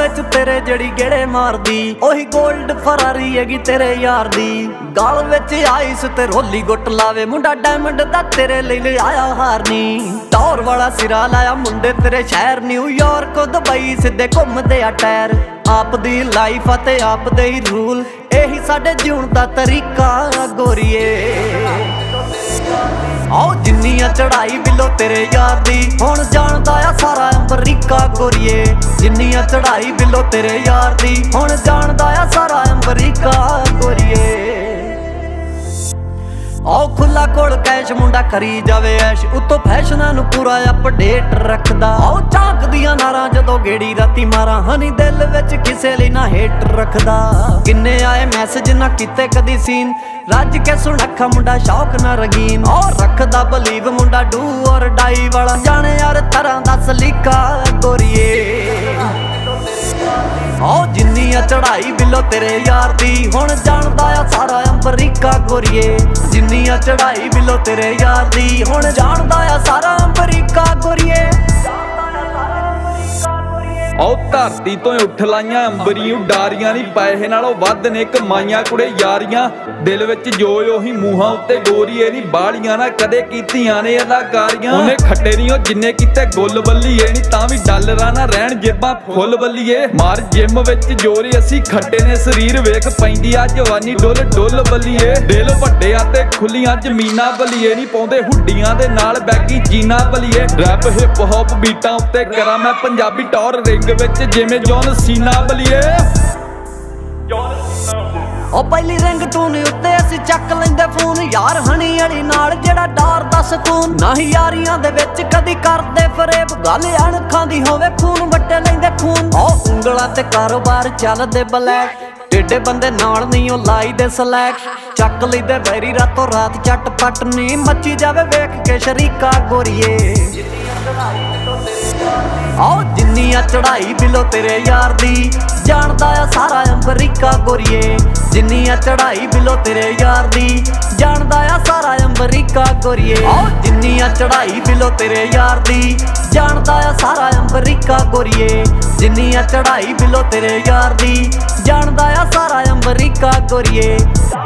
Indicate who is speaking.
Speaker 1: विच तेरे जड़ी गेड़े मारदी ओही गोल्ड फरारी हैगी तेरे यार दी। गाल विच आइस ते रोली गुट लावे मुंडा डायमंड दा तेरे लई ले आया हारनी। टॉर वाला सिरा लाया मुंडे तेरे शहर न्यूयॉर्क दुबई सिद्धे घुमदे आ टायर। आप दी लाइफ ते आप दे ही रूल यही साडे जीउण दा तरीका गोरीए। आओ जिन्नियां चढ़ाई बिलो तेरे यार दी हुण जानदा आ सारा अमरीका गोरीए। जिन्नियां चढ़ाई बिलो तेरे यार दी हुण जानदा आ सारा अमरीका गोरीए। आओ खुला कोल कैश मुंडा करी जावे ऐश उतो फैशनां नूं पूरा अपडेट रखदा। आओ झांकदियां नारां जदों गेड़ी राती मारा हनी दिल विच किसे लई ना हेट रखदा। किन्ने आए मैसेज ना कीते कदी सीन रज के सुण अखा मुंडा शौक ना रंगीन। और रखदा बलीव मुंडा डू और डाई वाला जाने यार तरह दा सलीका गोरीए। आओ जिन्नियां चढ़ाई बिलो तेरे यार दी हुण जानदा आ सारा अमरीका गोरीए। जिन्नियां चढ़ाई बिलो तेरे यार दी हुण जानदा आ सारा अमरीका गोरीए।
Speaker 2: आओ धरती तो उठ लाइयां अंबरी उडारियां नी पैसे नालों वध ने कमाइयां कुड़े यारियां। दिल विच जो ओही मूहां उत्ते गोरीए नी बालियां ना कदे कीतियां ने अदाकारियां। उन्हें खट्टे नी ओ जिन्ने कीते गुल बल्लीए नी तां वी डॉलरां ना रहण जेबां फुल बल्लीए। मार जिम विच जोरी असी खट्टे ने शरीर वेख पैंदी आ जवानी डुल डुल बल्लीए। दिल वड्डे ते खुलियां जमीनां बल्लीए नी पाउंदे हुड्डियां दे नाल बैगी जीना बल्लीए। रैप हिप हॉप बीटां उत्ते करा मैं पंजाबी टॉर रिंग विच जिवें जॉन सीना बल्लीए।
Speaker 1: ओ पहली रिंग टून उत्ते असी चक लैंदे फोन यार हनी अली नाल जेड़ा डर दा सकून। ना ही यारियां दे विच कदी करदे फरेब गल अणखां दी होवे खून वट्टे लैंदे खून। ओ उंगलां ते कारोबार चलदे ब्लैक टेढ़े बंदे नाल नहीं ओ लाई दे सलैक। चक लैंदे वैरी रातों रात झटपट नी मची जावे वेख के शरीका गोरीए। आओ जिन्नियां चढ़ाई बिलो तेरे यार दी जानदा आ सारा अमरीका गोरीए। जिन्नियां चढ़ाई बिलो तेरे यार दी जानदा आ सारा अमरीका गोरीए। आओ जिन्नियां चढ़ाई बिलो तेरे यार दी जानदा आ सारा अमरीका गोरीए। जिन्नियां चढ़ाई बिलो तेरे यार दी जानदा आ सारा अमरीका गोरीए।